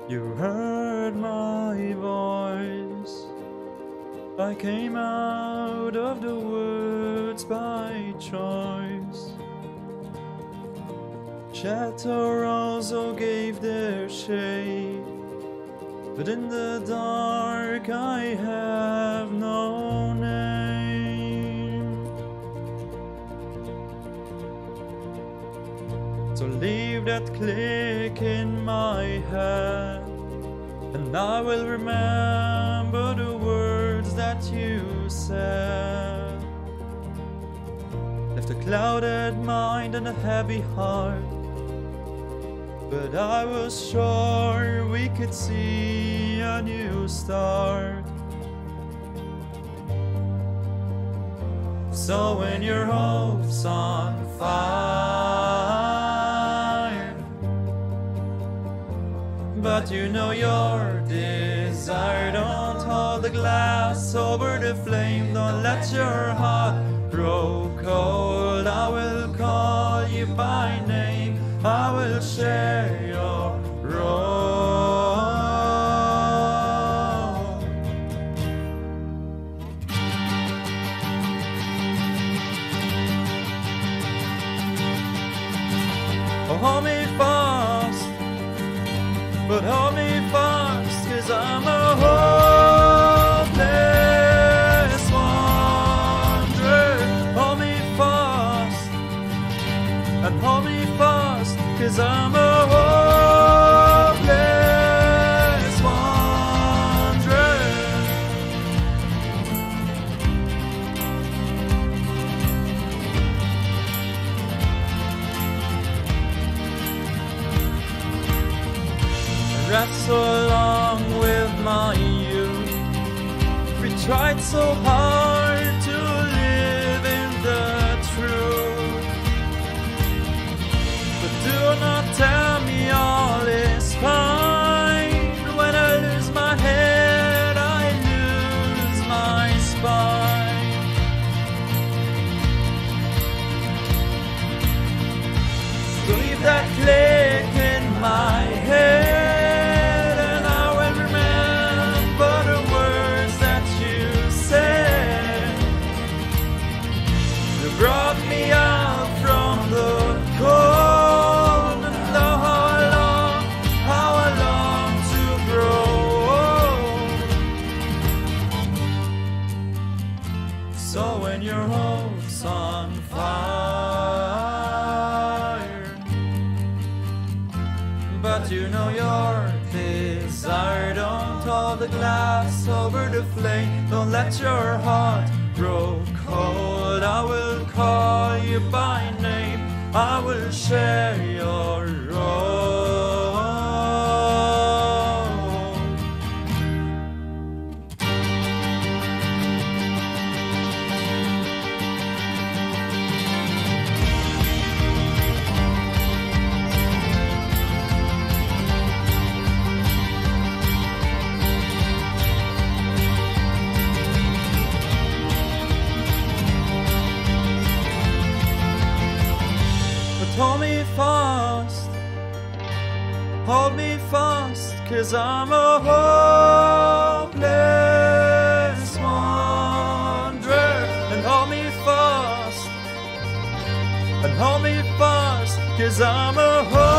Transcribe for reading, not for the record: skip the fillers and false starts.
You heard my voice. I came out of the woods by choice. Shadow also gave their shade, but in the dark I have no name. So leave that click in my head, and I will remember the words that you said. Left a clouded mind and a heavy heart, but I was sure we could see a new start. So when your hope's on fire, but you know your desire, don't hold the glass over the flame, don't let your heart grow cold. I will call you by name, I will share your role. Oh, hold me fast, but hold me fast, 'cause I'm a hopeless wanderer. Hold me fast, and hold me fast, 'cause I'm a hopeless wanderer. I wrestle along with my youth. We tried so hard to live in the truth, but do not tell me all is fine. When I lose my head, I lose my spine. So leave that click in my head, and I will remember the words that you said. You brought me out from the cold, and know how I long to grow old. So when your hope's on fire, but you know your desire, don't hold the glass over the flame, don't let your heart grow cold. I will call you by name, I will share your role. Hold me fast, hold me fast, 'cause I'm a hopeless wanderer. And hold me fast, and hold me fast, 'cause I'm a